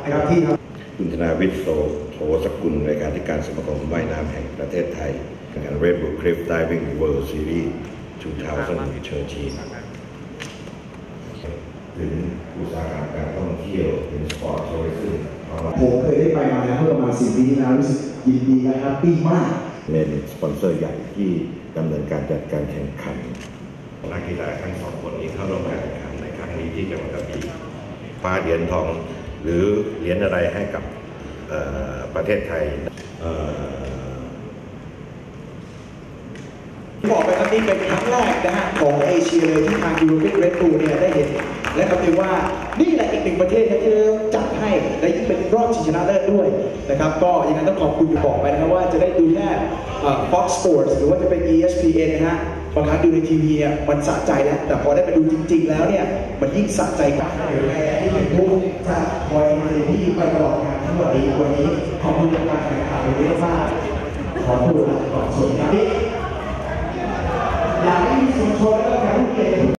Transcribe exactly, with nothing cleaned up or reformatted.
นะครับที่ทำคุณธนาวิทย์โสสกุลรายการที่การสมาคมว่ายน้ำแห่งประเทศไทยงาน Red Bull Cliff Diving World Series สองพันสิบสามถึงอุตสาหกรรมการท่องเที่ยวถึงสปอร์ตทัวริซึมผมเคยได้ไปมาแล้วเมื่อประมาณสี่ปีที่แล้วรู้สึกยินดีและแฮปปี้มากเป็นสปอนเซอร์ใหญ่ที่ดำเนินการจัดการแข่งขันนักกีฬาทั้งสองคนนี้เข้าร่วมการแข่งขันในครั้งนี้ที่จังหวัดกระบี่คว้าเหรียญทองหรือเหรียญอะไรให้กับประเทศไทยบอกไปครับนี่เป็นครั้งแรกนะฮะของเอเชียเลยที่ทางยูโรเปียนเรดบูลเนี่ยได้เห็นและคำนึงว่านี่แหละอีกหนึ่งประเทศที่จะจัดให้และยิ่งเป็นรอบชิงชนะเลิศด้วยนะครับก็ยังไงต้องขอบคุณบอกไปนะครับว่าจะได้ดูแค่ Fox Sports หรือว่าจะเป็น อี เอส พี เอ็น นะฮะบางครั้งดูในทีวีอ่ะมันสะใจแล้วแต่พอได้ไปดูจริงๆแล้วเนี่ยมันยิ่งสะใจกว่าที่เป็นผู้จะคอยในที่ไปตลอดงานทั้งหมดนี้วันนี้ขอบคุณการแข่งขันในนี้มากขอพูดก่อนส่วนนี้อยากให้มีส่วนชนแล้ว